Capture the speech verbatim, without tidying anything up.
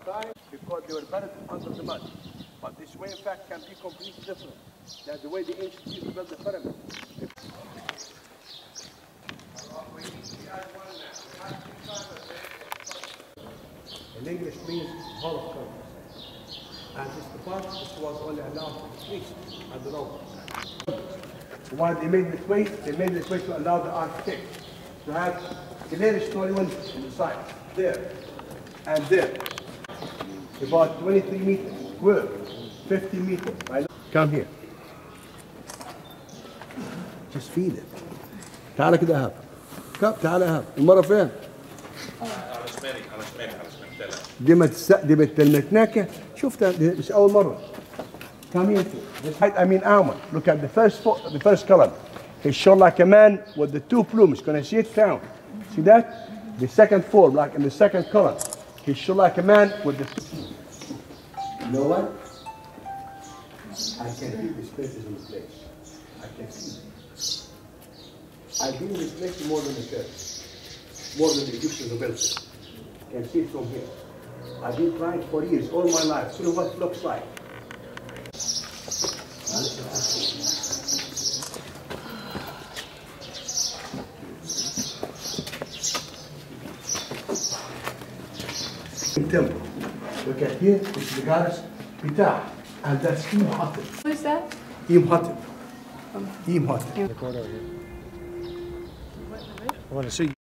time because they were buried under the mud. But this way, in fact, can be completely different than the way the ancient people built the pyramid. In English means hall of conference. And this the part which was only allowed to the priests and the nobles. Why they made this way? They made this way to allow the architect to have clear story windows on the side, there and there. About twenty-three meters square, fifty meters. Right? Come here. Just feed it. تعال كده يا هاب. كم تعال يا هاب. المرة فين؟ على شمالي على شمالي على شمالي. دي ما تس... دي بتلمتناك شفتها دي مش أول مرة. Come here. This height, I mean Alma. Look at the first the first column. He's shown like a man with the two plumes. Can I see it down? See that? The second form, like in the second column. He's shown like a man with the two. You know what? I can feel the spaces in the place. I can feel it. I've been in this place more than the church. More than the Egyptians built it. I can see it from here. I've been trying for years, all my life, to know what it looks like. Temple. Look at here, it's the goddess Ptah, and that's Imhotep. Who's that? Imhotep. Imhotep. I want to see.